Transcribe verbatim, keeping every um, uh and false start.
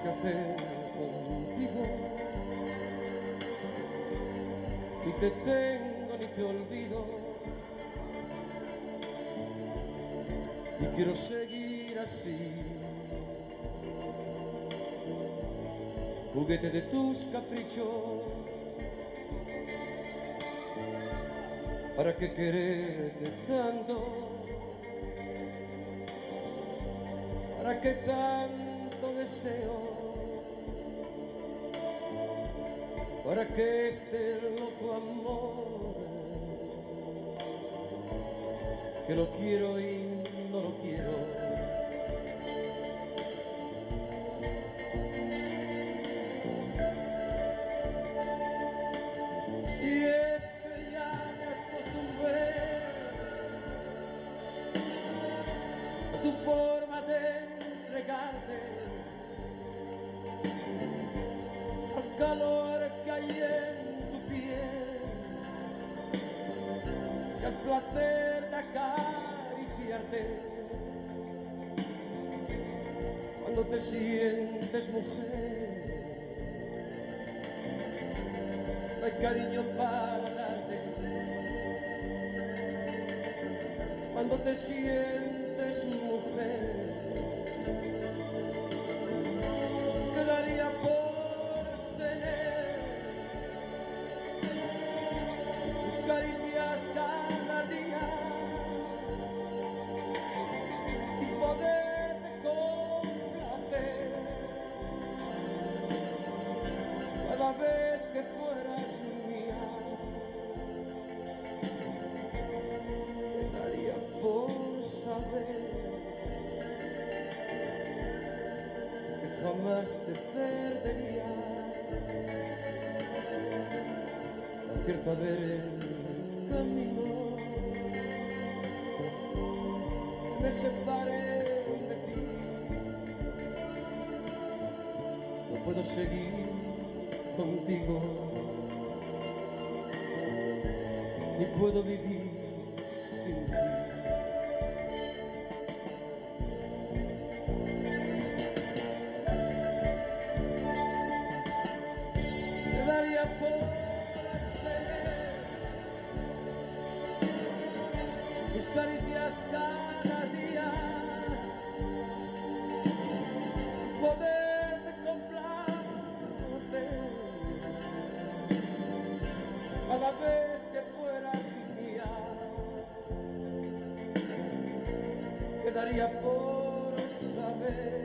qué hacer contigo. Ni te tengo ni te olvido, y quiero seguir así, juguete de tus caprichos. ¿Para qué quererte tanto? ¿Para qué tanto deseo? ¿Para qué este loco amor? Que lo quiero y no lo quiero. Y es que ya me acostumbré a tu forma de entregarte, al calor que hay en tu piel y al placer de acariciarte cuando te sientes mujer. No hay cariño para darte cuando te sientes mujer. Quedaría por tener tus caricias cada día y poderte complacer cada vez que fueras mía. Quedaría por saber que jamás te perdería. Acierto a ver el camino que me separe de ti. No puedo seguir contigo, ni puedo vivir sin ti. Te daría por tener tus caricias cada día y poderte complacer cada vez que fueras mía. Quedaría por saber